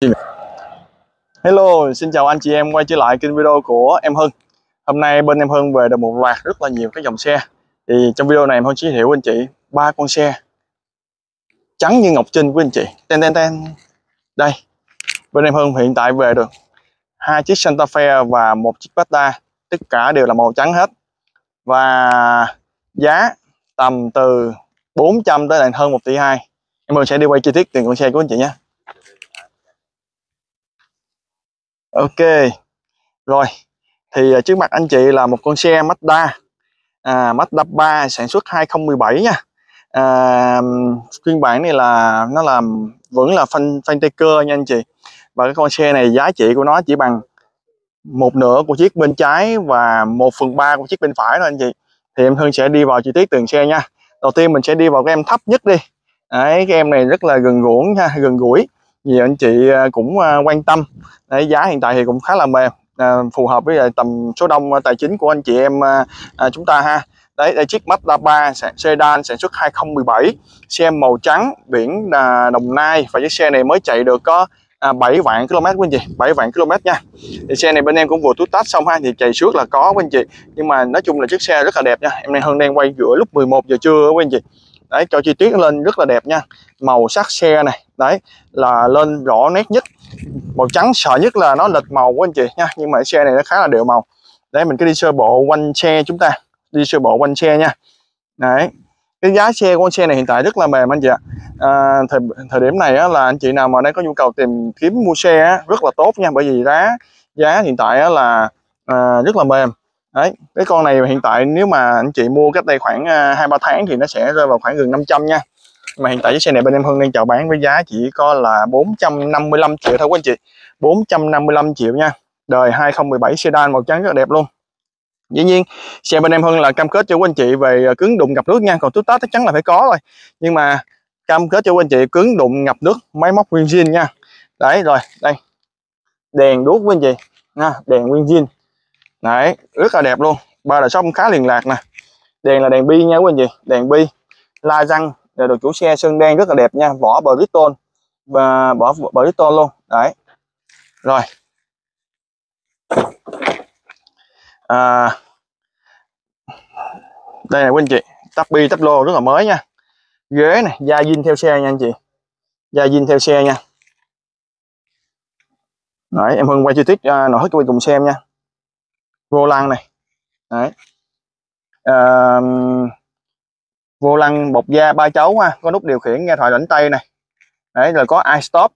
Hello, xin chào anh chị em quay trở lại kênh video của em Hưng. Hôm nay bên em Hưng về được một loạt rất là nhiều cái dòng xe. Thì trong video này em Hưng giới thiệu với anh chị ba con xe trắng như ngọc trinh của anh chị. Ten. Đây, bên em Hưng hiện tại về được hai chiếc Santa Fe và một chiếc Mazda, tất cả đều là màu trắng hết. Và giá tầm từ 400 tới hơn 1,2 tỷ. Em Hưng sẽ đi quay chi tiết từng con xe của anh chị nhé. Ok. Rồi, thì trước mặt anh chị là một con xe Mazda Mazda 3 sản xuất 2017 nha. Phiên bản này là nó làm vẫn là phanh tay cơ nha anh chị. Và cái con xe này giá trị của nó chỉ bằng một nửa của chiếc bên trái và 1/3 của chiếc bên phải thôi anh chị. Thì em Hưng sẽ đi vào chi tiết từng xe nha. Đầu tiên mình sẽ đi vào cái em thấp nhất đi. Đấy, cái em này rất là gần gũi, nhiều anh chị cũng quan tâm. Đấy, giá hiện tại thì cũng khá là mềm, phù hợp với tầm số đông tài chính của anh chị em chúng ta ha. Đấy, đây chiếc Mazda 3 sedan sản xuất 2017, xe màu trắng, biển Đồng Nai, và chiếc xe này mới chạy được có 7 vạn km của anh chị, 7 vạn km nha. Thì xe này bên em cũng vừa tút tát xong ha, thì chạy suốt là có của anh chị, nhưng mà nói chung là chiếc xe rất là đẹp nha. Em đang Hưng đang quay giữa lúc 11 giờ trưa của anh chị. Đấy, cho chi tiết lên rất là đẹp nha. Màu sắc xe này đấy là lên rõ nét nhất. Màu trắng sợ nhất là nó lệch màu của anh chị nha, nhưng mà xe này nó khá là đều màu. Đấy, mình cứ đi sơ bộ quanh xe, chúng ta đi sơ bộ quanh xe nha. Đấy, cái giá xe của con xe này hiện tại rất là mềm anh chị ạ. Thời điểm này á, là anh chị nào mà đang có nhu cầu tìm kiếm mua xe á, rất là tốt nha, bởi vì giá hiện tại á, là rất là mềm. Đấy, cái con này hiện tại nếu mà anh chị mua cách đây khoảng 2-3 tháng thì nó sẽ rơi vào khoảng gần 500 nha. Mà hiện tại cái xe này bên em Hưng đang chào bán với giá chỉ có là 455 triệu thôi quý anh chị. 455 triệu nha. Đời 2017 sedan màu trắng rất là đẹp luôn. Dĩ nhiên xe bên em Hưng là cam kết cho quý anh chị về cứng đụng ngập nước nha, còn tút tát chắc chắn là phải có rồi. Nhưng mà cam kết cho quý anh chị cứng đụng ngập nước, máy móc nguyên zin nha. Đấy, rồi đây đèn đuốc quý anh chị nha, đèn nguyên zin. Đấy, rất là đẹp luôn. Ba đời sông khá liền lạc nè. Đèn là đèn bi nha quý anh chị, đèn bi, la răng được chủ xe sơn đen rất là đẹp nha, vỏ Bridgestone và vỏ Bridgestone luôn. Đấy, rồi đây này quý anh chị, tắp lô rất là mới nha. Ghế này da zin theo xe nha anh chị, da zin theo xe nha. Đấy, em Hưng quay chi tiết nội thất cho quý cùng xem nha. Vô lăng này, đấy, vô lăng bọc da 3 chấu ha, có nút điều khiển nghe thoại rảnh tay này. Đấy, rồi có iStop,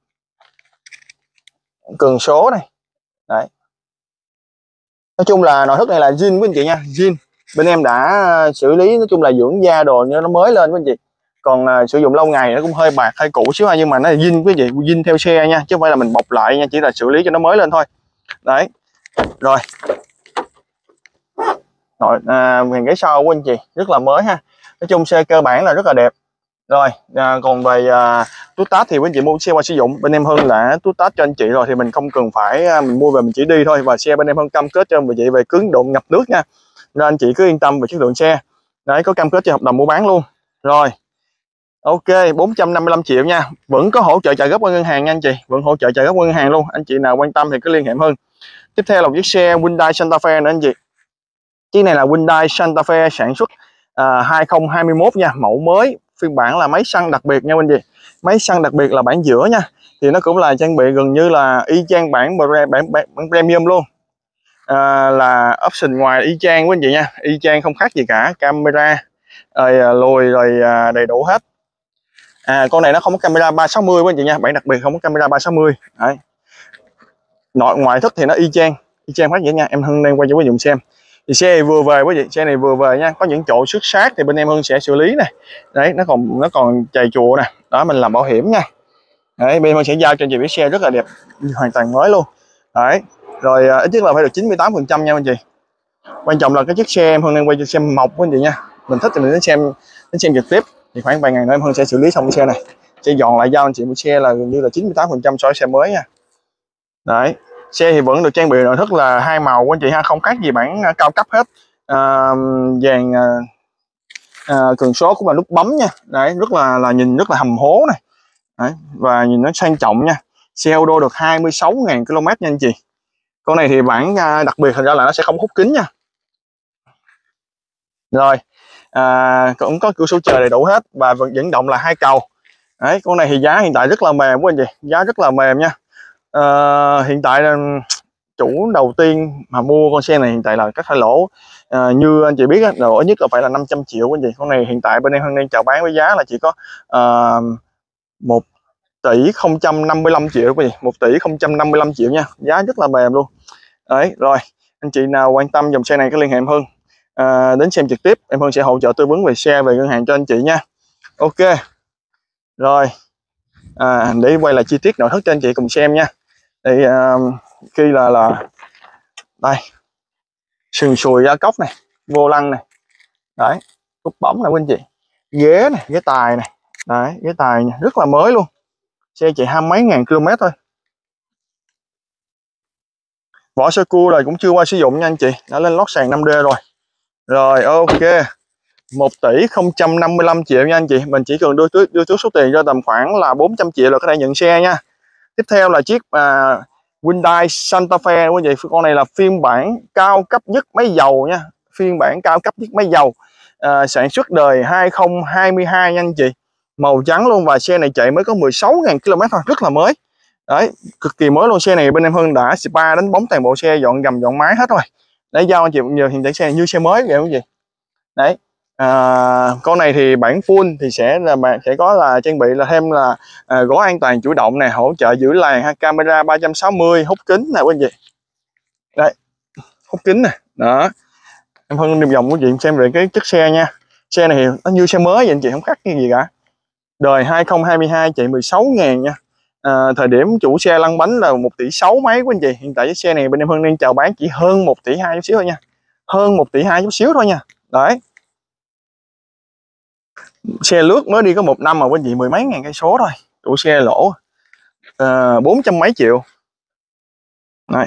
cường số này. Đấy, nói chung là nội thất này là zin quý anh chị nha, zin. Bên em đã xử lý, nói chung là dưỡng da đồ như nó mới lên quý anh chị. Còn sử dụng lâu ngày nó cũng hơi bạc hơi cũ xíu, nhưng mà nó là zin quý anh chị, zin theo xe nha, chứ không phải là mình bọc lại nha, chỉ là xử lý cho nó mới lên thôi. Đấy, rồi hàng ghế sau của anh chị rất là mới ha. Nói chung xe cơ bản là rất là đẹp. Rồi còn về tút tát thì quý anh chị mua xe qua sử dụng, bên em Hưng đã tút tát cho anh chị rồi, thì mình không cần phải mình mua về mình chỉ đi thôi. Và xe bên em Hưng cam kết cho anh chị về cứng độ ngập nước nha, nên anh chị cứ yên tâm về chất lượng xe. Đấy, có cam kết cho hợp đồng mua bán luôn. Rồi ok, 455 triệu nha, vẫn có hỗ trợ trả góp qua ngân hàng nha anh chị, vẫn hỗ trợ trả góp qua ngân hàng luôn. Anh chị nào quan tâm thì cứ liên hệ Hưng. Tiếp theo là một chiếc xe Hyundai Santa Fe nữa anh chị. Chiếc này là Hyundai Santa Fe sản xuất 2021 nha, mẫu mới, phiên bản là máy xăng đặc biệt nha anh chị. Máy xăng đặc biệt là bản giữa nha, thì nó cũng là trang bị gần như là y chang bản premium luôn. Là option ngoài y chang của anh chị nha, y chang không khác gì cả, camera rồi lùi rồi đầy đủ hết. Con này nó không có camera 360 của anh chị nha, bản đặc biệt không có camera 360. Đấy, nội ngoại thất thì nó y chang khác vậy nha. Em Hưng đang quay cho quý vị dùng xem. Thì xe này vừa về quý vị, xe này vừa về nha, có những chỗ xước sát thì bên em Hưng sẽ xử lý này. Đấy, nó còn chày chùa nè, đó mình làm bảo hiểm nha. Đấy, bên em Hưng sẽ giao cho anh chị biết xe rất là đẹp, hoàn toàn mới luôn. Đấy, rồi ít nhất là phải được 98% nha anh chị. Quan trọng là cái chiếc xe em Hưng đang quay cho xem mộc của anh chị nha. Mình thích thì mình đến xem trực tiếp, thì khoảng vài ngày nữa em Hưng sẽ xử lý xong cái xe này, sẽ dọn lại giao anh chị một xe là gần như là 98% so với xe mới nha. Đấy, xe thì vẫn được trang bị nội thất là hai màu của anh chị ha, không khác gì bản cao cấp hết. Dàn cường số cũng là nút bấm nha. Đấy, rất là nhìn rất là hầm hố này. Đấy, và nhìn nó sang trọng nha. xe ô tô được 26.000 km nha anh chị. Con này thì bản đặc biệt thành ra là nó sẽ không hút kính nha. Rồi cũng có cửa sổ trời đầy đủ hết và vận động là 2 cầu. Đấy, con này thì giá hiện tại rất là mềm quá anh chị, giá rất là mềm nha. Hiện tại chủ đầu tiên mà mua con xe này hiện tại là các phải lỗ, như anh chị biết á, lỗ nhất là phải là 500 triệu anh chị. Con này hiện tại bên em đang chào bán với giá là chỉ có 1 tỷ 055 triệu quý vị, 1 tỷ 055 triệu nha, giá rất là mềm luôn. Đấy, rồi anh chị nào quan tâm dòng xe này cứ liên hệ em Hưng đến xem trực tiếp, em Hưng sẽ hỗ trợ tư vấn về xe, về ngân hàng cho anh chị nha. Ok rồi, để quay lại chi tiết nội thất cho anh chị cùng xem nha. Thì khi là đây, sườn sùi da cốc này, vô lăng này, đấy, cúp bóng này quý anh chị, ghế này, ghế tài này, đấy, ghế tài này, rất là mới luôn, xe chạy 20 mấy ngàn km thôi. Vỏ sơ cua rồi cũng chưa qua sử dụng nha anh chị, đã lên lót sàn 5D rồi. Rồi ok, 1 tỷ 055 triệu nha anh chị. Mình chỉ cần đưa trước số tiền cho tầm khoảng là 400 triệu là có thể nhận xe nha. Tiếp theo là chiếc Hyundai Santa Fe quý vị. Con này là phiên bản cao cấp nhất máy dầu nha, phiên bản cao cấp nhất máy dầu, sản xuất đời 2022 nha anh chị. Màu trắng luôn và xe này chạy mới có 16.000 km thôi, rất là mới. Đấy, cực kỳ mới luôn. Xe này bên em Hưng đã spa đánh bóng toàn bộ xe, dọn gầm dọn mái hết rồi. Để giao anh chị nhiều hiện tại xe như xe mới vậy quý vị. Đấy, con này thì bản full thì sẽ có là trang bị là thêm là gói an toàn chủ động này, hỗ trợ giữ làn, camera 360, hút kính này quý vị. Đây, hút kính nè, đó. Em Hưng đi vòng quý vị xem về cái chất xe nha. Xe này nó như xe mới vậy anh chị, không khác cái gì cả. Đời 2022 chạy 16.000 nha. Thời điểm chủ xe lăn bánh là 1 tỷ 6 mấy quý anh chị. Hiện tại cái xe này bên em Hưng đang chào bán chỉ hơn 1 tỷ 2 chút xíu thôi nha. Hơn 1 tỷ 2 chút xíu thôi nha. Đấy. Xe lướt mới đi có 1 năm mà quý anh chị, 10 mấy ngàn cây số thôi. Chủ xe lỗ 400 mấy triệu. Này.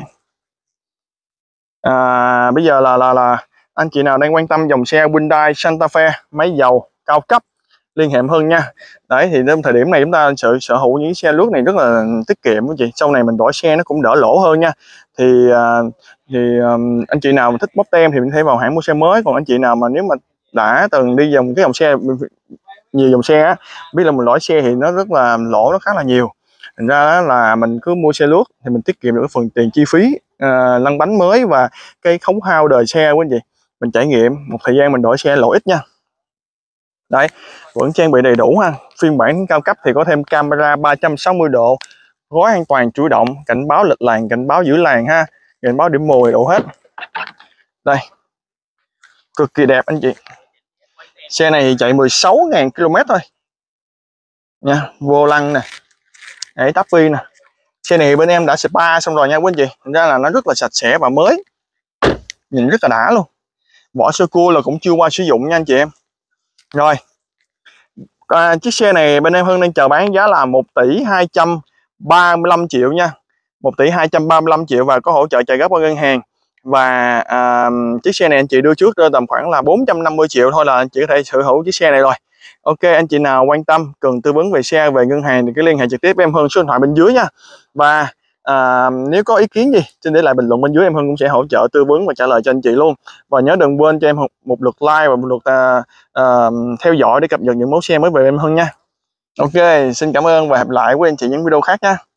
Bây giờ là anh chị nào đang quan tâm dòng xe Hyundai Santa Fe máy dầu cao cấp liên hệ hơn nha. Đấy thì đến thời điểm này chúng ta sở hữu những xe lướt này rất là tiết kiệm quý chị. Sau này mình đổi xe nó cũng đỡ lỗ hơn nha. Thì anh chị nào mà thích bóp tem thì mình thể vào hãng mua xe mới. Còn anh chị nào mà nếu mà đã từng đi dòng cái dòng xe nhiều dòng xe á, biết là mình đổi xe thì nó rất là lỗ, nó khá là nhiều. Thành ra là mình cứ mua xe lướt thì mình tiết kiệm được phần tiền chi phí lăn bánh mới và cái khấu hao đời xe quý anh chị. Mình trải nghiệm một thời gian mình đổi xe lỗ ít nha. Đấy, vẫn trang bị đầy đủ ha. Phiên bản cao cấp thì có thêm camera 360 độ, gói an toàn chủ động, cảnh báo lệch làn, cảnh báo giữ làn ha, cảnh báo điểm mù đủ hết. Đây, cực kỳ đẹp anh chị. Xe này chạy 16.000 km thôi nha. Vô lăng nè, để tắp nè. Xe này bên em đã spa xong rồi nha quý anh chị. Thành ra là nó rất là sạch sẽ và mới, nhìn rất là đã luôn. Vỏ sơ cua là cũng chưa qua sử dụng nha anh chị em. Rồi, chiếc xe này bên em Hưng đang chào bán giá là 1 tỷ 235 triệu nha. 1 tỷ 235 triệu và có hỗ trợ trả góp qua ngân hàng. Và chiếc xe này anh chị đưa trước tầm khoảng là 450 triệu thôi là anh chị có thể sở hữu chiếc xe này rồi. Ok, anh chị nào quan tâm cần tư vấn về xe, về ngân hàng thì cứ liên hệ trực tiếp với em Hưng số điện thoại bên dưới nha. Và nếu có ý kiến gì xin để lại bình luận bên dưới, em Hưng cũng sẽ hỗ trợ tư vấn và trả lời cho anh chị luôn. Và nhớ đừng quên cho em một lượt like và một lượt theo dõi để cập nhật những mẫu xe mới về em Hưng nha. Ok, xin cảm ơn và hẹn lại với anh chị những video khác nha.